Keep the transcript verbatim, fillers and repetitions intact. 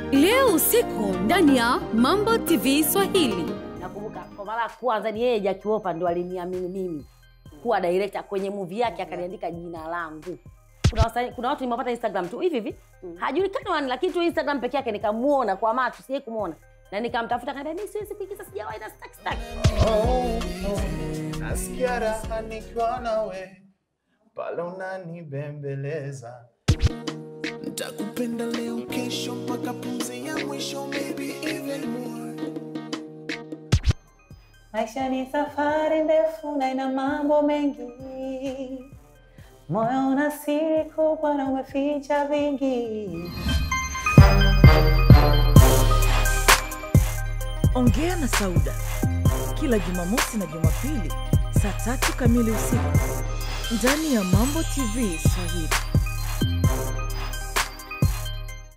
Leo usiku ndani ya Mambo T V Swahili. Nakumbuka kwa mara kwanza ni yeye Jackie Wolper ndo aliniamini mimi kuwa director kwenye movie yake, akaniandika jina langu. Kuna wasani, kuna watu nimepata Instagram tu hivi hivi. Mm. Hajulikani wani, lakini tu Instagram peke yake nikamuona kwa macho, siye kumuona. Na nikamtafuta kanda mimi siwezi kuigiza, sijawahi na stack stack. Oh, oh. Nasikia raha nikiwa nawe, pale unanibembeleza. Nitakupenda leo kesho mpaka pumzi ya mwisho, maybe even more. Maisha ni safari ndefu na ina mambo mengi. Moyo una siri kubwa na umeficha vingi. Ongea na Sauda, kila Jumamosi na Jumapili saa tatu kamili usiku ndani ya Mambo T V Swahili.